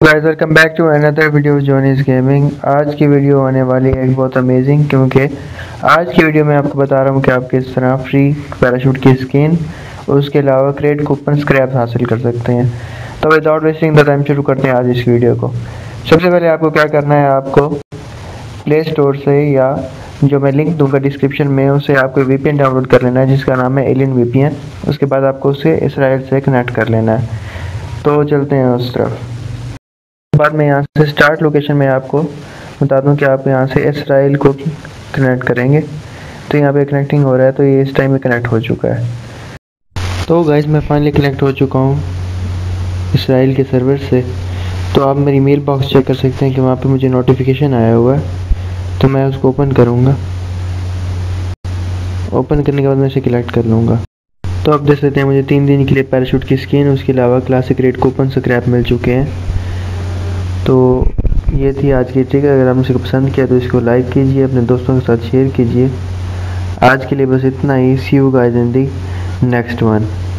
Guys welcome back to another video Johnny's gaming. आज की video आने वाली है बहुत अमेजिंग, क्योंकि आज की वीडियो में आपको बता रहा हूँ कि आप किस तरह फ्री पैराशूट की स्किन और उसके अलावा क्रेड कूपन स्क्रैप हासिल कर सकते हैं। तो विदाउट वेस्टिंग द टाइम शुरू करते हैं आज इस वीडियो को। सबसे पहले आपको क्या करना है, आपको प्ले स्टोर से या जो मैं लिंक दूंगा डिस्क्रिप्शन में उसे आपको VPN डाउनलोड कर लेना है जिसका नाम है एलियन VPN। उसके बाद आपको उसे इसराइल से कनेक्ट कर लेना है। तो चलते हैं उस तरफ। बाद में यहाँ से स्टार्ट लोकेशन में आपको बता दूं कि आप यहाँ से इसराइल को कनेक्ट करेंगे। तो यहाँ पे कनेक्टिंग हो रहा है, तो ये इस टाइम में कनेक्ट हो चुका है। तो गाइस मैं फाइनली कनेक्ट हो चुका हूँ इसराइल के सर्वर से। तो आप मेरी मेल बॉक्स चेक कर सकते हैं कि वहाँ पे मुझे नोटिफिकेशन आया हुआ है। तो मैं उसको ओपन करूँगा। ओपन करने के बाद मैं इसे कलेक्ट कर लूँगा। तो आप देख सकते हैं मुझे 3 दिन के लिए पैराशूट की स्किन, उसके अलावा क्लासिक रेड कूपन स्क्रैप मिल चुके हैं। तो ये थी आज की ट्रिक। अगर आपने इसको पसंद किया तो इसको लाइक कीजिए, अपने दोस्तों के साथ शेयर कीजिए। आज के लिए बस इतना ही। See you guys in the next one.